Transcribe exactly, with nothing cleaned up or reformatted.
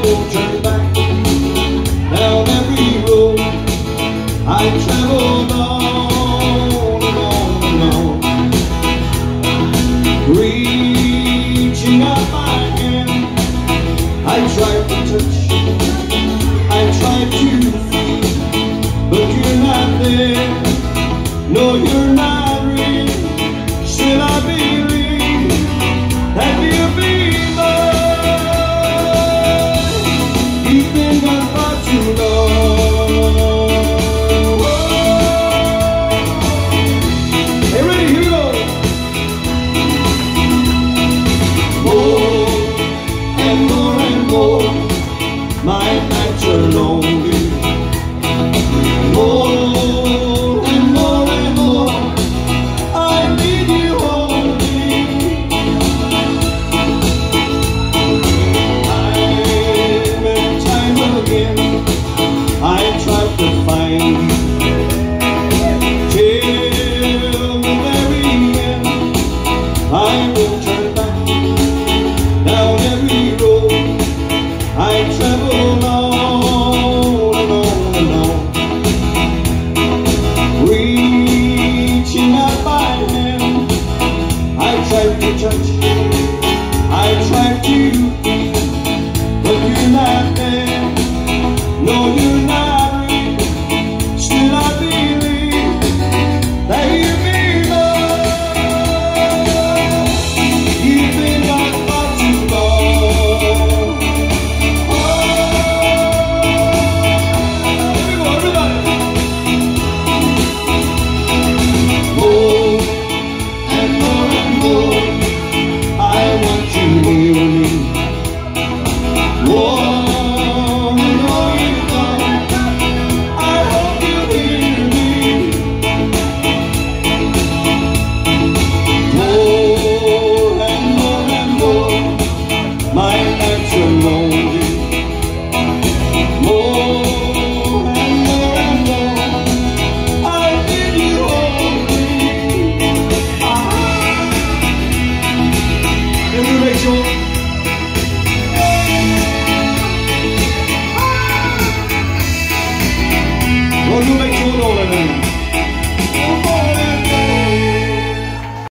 won't turn back down every road I traveled on and on and on. Reaching out my hand, I tried to touch, I tried to feel, but you're not there. No, you're not real. Still I believe that you'll be mine. You've been gone far too long. Hey, ready? Here we go. More and more and more, my nights are lonely. More and more and more, I need you only. Time and time again, I tried to find you. Till the very end, I will turn back down every road I traveled on and on and on. Reaching out my hand, I tried to touch, I tried to feel, but you're not there. No, you're not real. Still I believe that you'll be mine. You've been gone far too long. Oh, here we go, everybody. More and more and more, I want you near me. More and more you come, I hope you hear me. More and more and more, my nights are lonely.